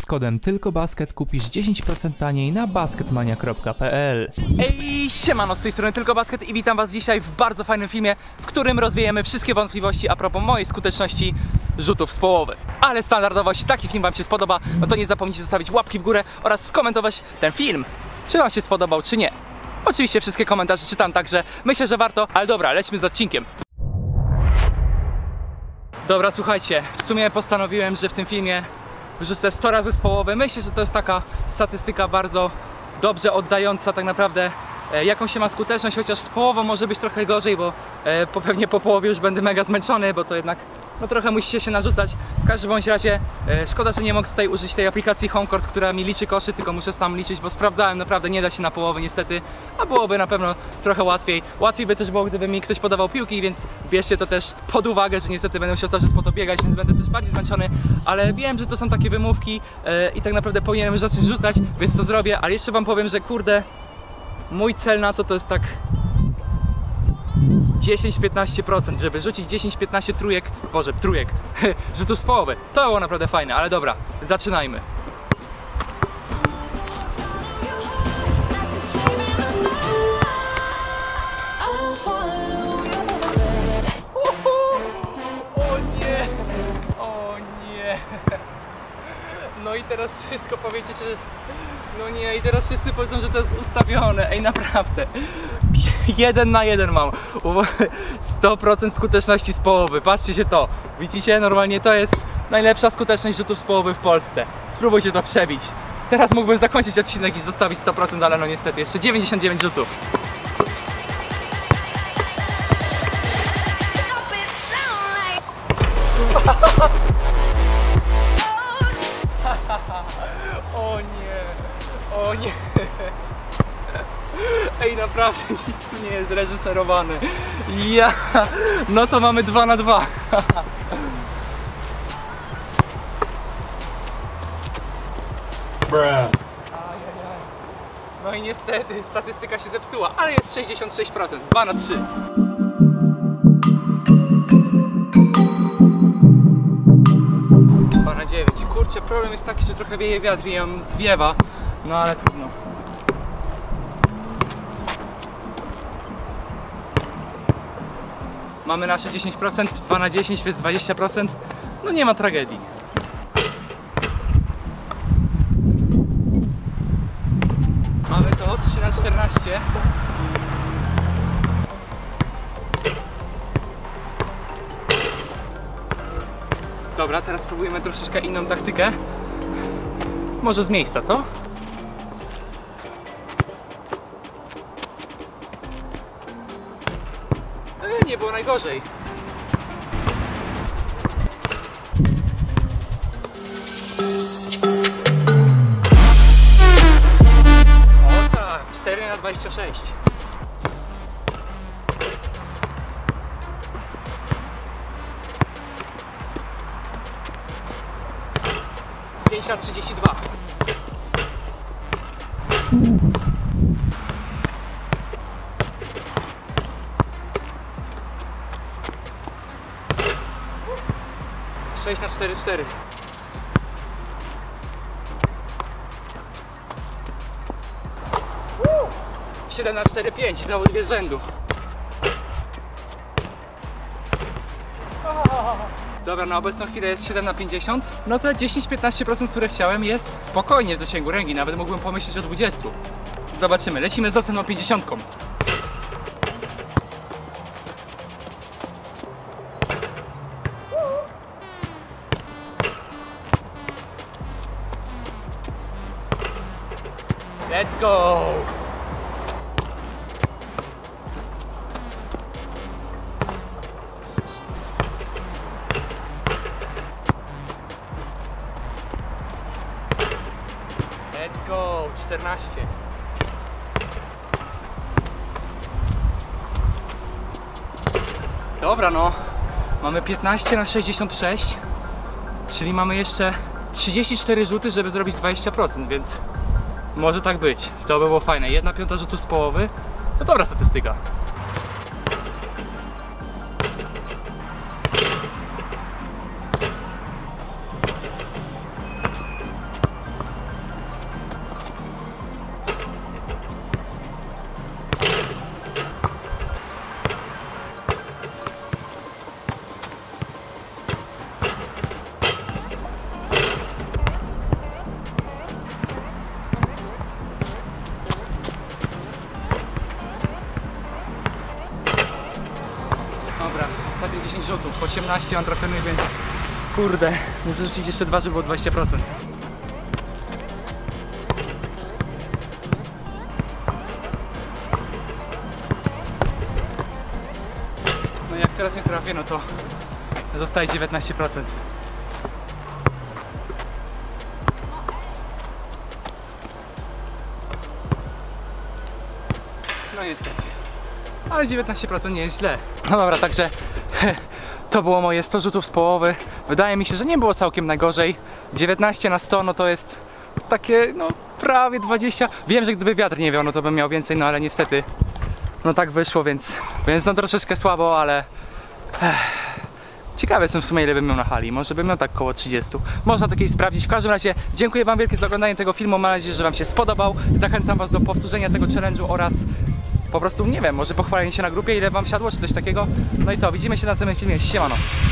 kodem TYLKOBASKET kupisz 10% taniej na basketmania.pl. Ej, siemano, z tej strony TYLKOBASKET i witam was dzisiaj w bardzo fajnym filmie, w którym rozwiejemy wszystkie wątpliwości a propos mojej skuteczności rzutów z połowy. Ale standardowo, jeśli taki film wam się spodoba, no to nie zapomnijcie zostawić łapki w górę oraz skomentować ten film, czy wam się spodobał, czy nie. Oczywiście wszystkie komentarze czytam, także myślę, że warto, ale dobra, lećmy z odcinkiem. Dobra, słuchajcie, w sumie postanowiłem, że w tym filmie wyrzucę 100 razy z połowy. Myślę, że to jest taka statystyka bardzo dobrze oddająca tak naprawdę jaką się ma skuteczność, chociaż z połową może być trochę gorzej, bo pewnie po połowie już będę mega zmęczony, bo to jednak no trochę musicie się narzucać. W każdym bądź razie szkoda, że nie mogę tutaj użyć tej aplikacji HomeCourt, która mi liczy koszy, tylko muszę sam liczyć, bo sprawdzałem, naprawdę nie da się na połowę niestety, a byłoby na pewno trochę łatwiej. Łatwiej by też było, gdyby mi ktoś podawał piłki, więc bierzcie to też pod uwagę, że niestety będę musiał cały czas po to biegać, więc będę też bardziej zmęczony, ale wiem, że to są takie wymówki i tak naprawdę powinienem już zacząć rzucać, więc to zrobię, ale jeszcze wam powiem, że kurde, mój cel na to jest tak 10-15%, żeby rzucić 10-15 trójek rzutów z połowy. To było naprawdę fajne, ale dobra, zaczynajmy. O nie, o nie. No i teraz wszystko powiecie, że no nie, i teraz wszyscy powiedzą, że to jest ustawione. Ej, naprawdę 1 na 1 mam 100% skuteczności z połowy. Patrzcie się to, widzicie? Normalnie to jest najlepsza skuteczność rzutów z połowy w Polsce. Spróbujcie to przebić. Teraz mógłbym zakończyć odcinek i zostawić 100%, ale no niestety jeszcze 99 rzutów. O nie, o nie. Ej, naprawdę nic tu nie jest reżyserowane. Ja, no to mamy 2 na 2. No i niestety statystyka się zepsuła, ale jest 66%, 2 na 3. Na 9. Kurczę, problem jest taki, że trochę wieje wiatr i ją zwiewa, no ale trudno. Mamy nasze 10%, 2 na 10, więc 20%. No nie ma tragedii. Mamy to 3 na 14. Dobra, teraz spróbujemy troszeczkę inną taktykę. Może z miejsca, co? Nie było najgorzej. O tak, 4 na 26. 5 na 32. Sześć na 4-4. 7 na 4-5, znowu 2 z rzędu. Dobra, na obecną chwilę jest 7 na 50. No to 10-15%, które chciałem, jest spokojnie w zasięgu ręki. Nawet mógłbym pomyśleć o 20. Zobaczymy, lecimy z następną 50. Let's go! Let's go! 14. Dobra, no. Mamy 15 na 66. Czyli mamy jeszcze 34 rzuty, żeby zrobić 20%, więc może tak być. To by było fajne. 1/5 rzutu z połowy. To dobra statystyka. 18 mam trafionych, więc kurde, muszę rzucić jeszcze 2, żeby było 20%. No i jak teraz nie trafię, no to zostaje 19%. No niestety. Ale 19% nie jest źle. No dobra, także to było moje 100 rzutów z połowy. Wydaje mi się, że nie było całkiem najgorzej. 19 na 100, no to jest takie, no prawie 20. Wiem, że gdyby wiatr nie wiał, no to bym miał więcej, no ale niestety no tak wyszło, więc no troszeczkę słabo, ale ciekawy jestem w sumie, ile bym miał na hali. Może bym miał tak około 30. Można to kiedyś sprawdzić. W każdym razie dziękuję wam wielkie za oglądanie tego filmu. Mam nadzieję, że wam się spodobał. Zachęcam was do powtórzenia tego challenge'u oraz po prostu, nie wiem, może pochwalenie się na grupie, ile wam siadło, czy coś takiego. No i co, widzimy się na następnym filmie. Siemano.